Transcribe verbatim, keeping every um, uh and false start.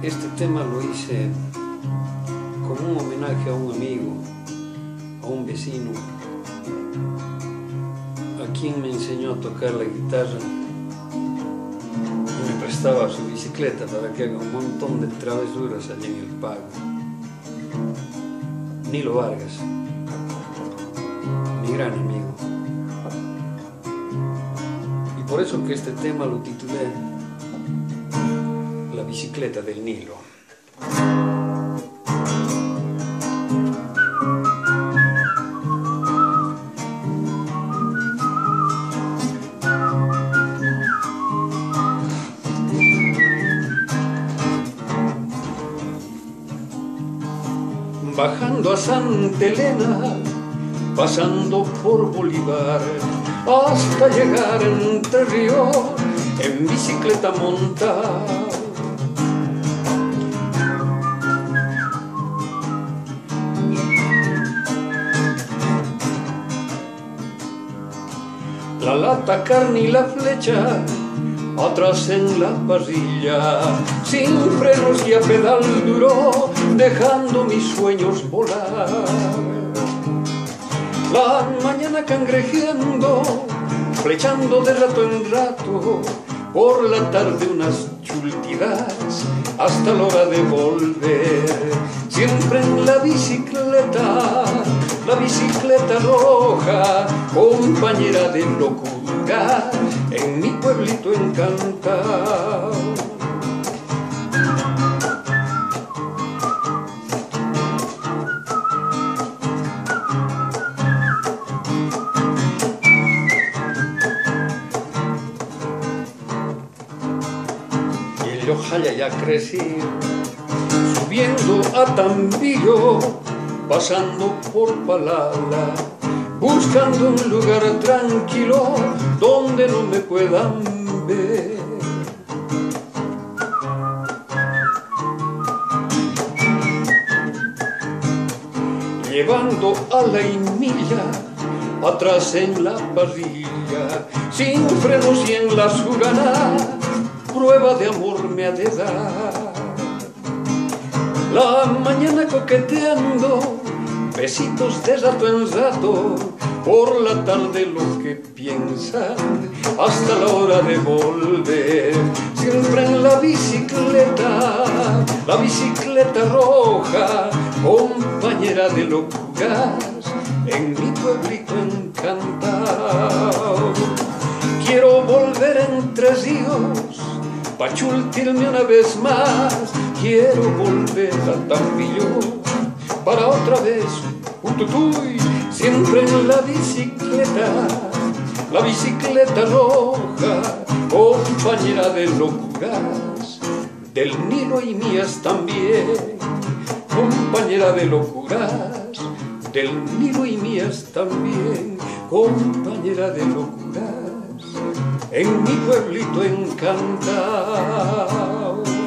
Este tema lo hice como un homenaje a un amigo, a un vecino, a quien me enseñó a tocar la guitarra y me prestaba su bicicleta para que haga un montón de travesuras allí en el pago. Nilo Vargas, mi gran amigo. Y por eso que este tema lo titulé La bicicleta del Nilo. Bajando a Santa Elena, pasando por Bolívar, hasta llegar a Entre Ríos, en bicicleta montada. La lata, carne y la flecha, atrás en la parrilla, sin frenos y a pedal duro, dejando mis sueños volar. La mañana cangrejeando, flechando de rato en rato, por la tarde unas chultidas, hasta la hora de volver. Siempre en la bicicleta, la bicicleta roja, compañera de locura, en mi pueblito encantado. Y el Yojaya ya crecí, subiendo a Tambillo, pasando por Palala, buscando un lugar tranquilo donde no me puedan ver. Llevando a la Imilla, atrás en la parrilla, sin frenos y en la surana, prueba de amor me ha de dar. La mañana coqueteando, besitos de rato en rato, por la tarde lo que piensan, hasta la hora de volver. Siempre en la bicicleta, la bicicleta roja, compañera de locuras, en mi pueblito encantado. Quiero volver a Entre Ríos, pa' chultirme una vez más. Quiero volver a Tambillo, para otra vez, ututuy, siempre en la bicicleta, la bicicleta roja, compañera de locuras, del Nilo y mías también, compañera de locuras, del Nilo y mías también, compañera de locuras, en mi pueblito encantado.